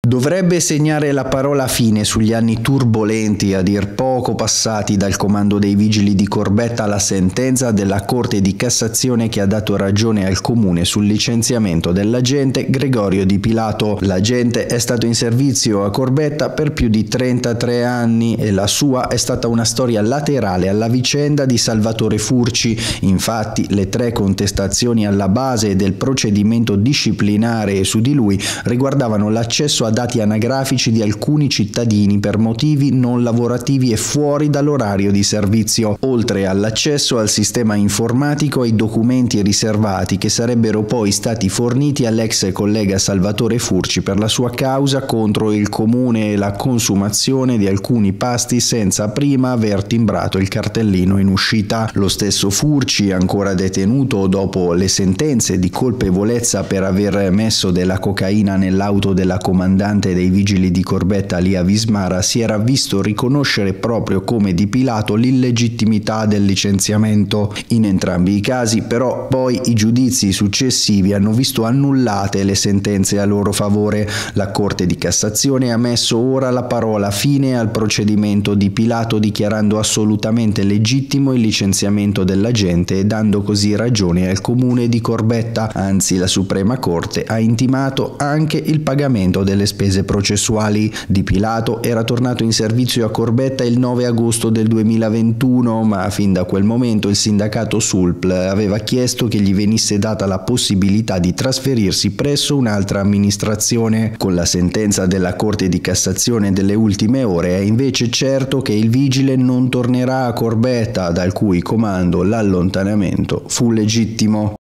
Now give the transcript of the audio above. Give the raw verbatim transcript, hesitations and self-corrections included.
Dovrebbe segnare la parola fine sugli anni turbolenti, a dir poco, passati dal comando dei Vigili di Corbetta alla sentenza della Corte di Cassazione che ha dato ragione al comune sul licenziamento dell'agente Gregorio Di Pilato. L'agente è stato in servizio a Corbetta per più di trentatré anni e la sua è stata una storia laterale alla vicenda di Salvatore Furci. Infatti, le tre contestazioni alla base del procedimento disciplinare su di lui riguardavano l'accesso a dati anagrafici di alcuni cittadini per motivi non lavorativi e fuori dall'orario di servizio, oltre all'accesso al sistema informatico e ai documenti riservati che sarebbero poi stati forniti all'ex collega Salvatore Furci per la sua causa contro il comune e la consumazione di alcuni pasti senza prima aver timbrato il cartellino in uscita. Lo stesso Furci, ancora detenuto dopo le sentenze di colpevolezza per aver messo della cocaina nell'auto della comandante dei Vigili di Corbetta Lia Vismara, si era visto riconoscere proprio come Di Pilato l'illegittimità del licenziamento. In entrambi i casi, però, poi i giudizi successivi hanno visto annullate le sentenze a loro favore. La Corte di Cassazione ha messo ora la parola fine al procedimento Di Pilato, dichiarando assolutamente legittimo il licenziamento dell'agente e dando così ragione al comune di Corbetta. Anzi, la Suprema Corte ha intimato anche il pagamento delle spese processuali. Di Pilato era tornato in servizio a Corbetta il nove agosto del duemilaventuno, ma fin da quel momento il sindacato S U L P L aveva chiesto che gli venisse data la possibilità di trasferirsi presso un'altra amministrazione. Con la sentenza della Corte di Cassazione delle ultime ore è invece certo che il vigile non tornerà a Corbetta, dal cui comando l'allontanamento fu legittimo.